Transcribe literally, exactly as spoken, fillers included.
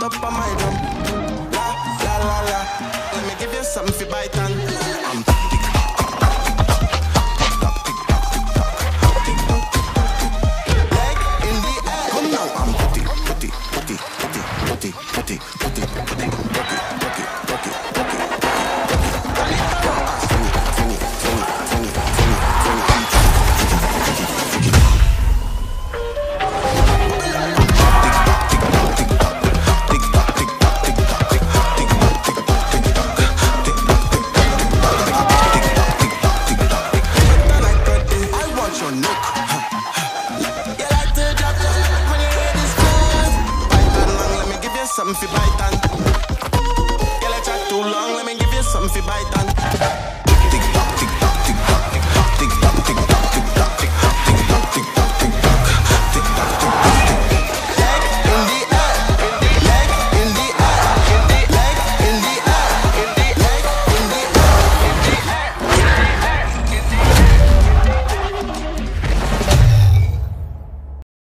up on my drum. La la la la. Let me give you something for bite on. I'm tick tock, tick tock, tick tock, tick tock, tick tock, tick tock, tick tock. Leg in the air. Come now. I'm putty, putty, putty, putty, putty, putty, putty, putty, putty, putty, putty, putty. Something for